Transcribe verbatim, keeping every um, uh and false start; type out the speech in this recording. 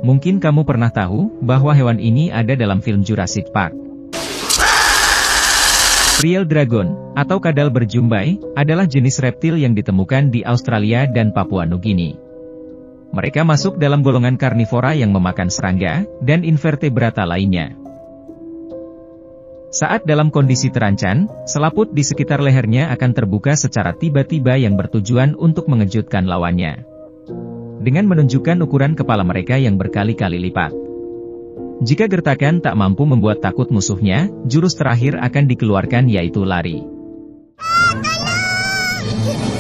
Mungkin kamu pernah tahu bahwa hewan ini ada dalam film Jurassic Park. Real dragon, atau kadal berjumbai, adalah jenis reptil yang ditemukan di Australia dan Papua Nugini. Mereka masuk dalam golongan karnivora yang memakan serangga dan invertebrata lainnya. Saat dalam kondisi terancam, selaput di sekitar lehernya akan terbuka secara tiba-tiba yang bertujuan untuk mengejutkan lawannya, dengan menunjukkan ukuran kepala mereka yang berkali-kali lipat. Jika gertakan tak mampu membuat takut musuhnya, jurus terakhir akan dikeluarkan yaitu lari.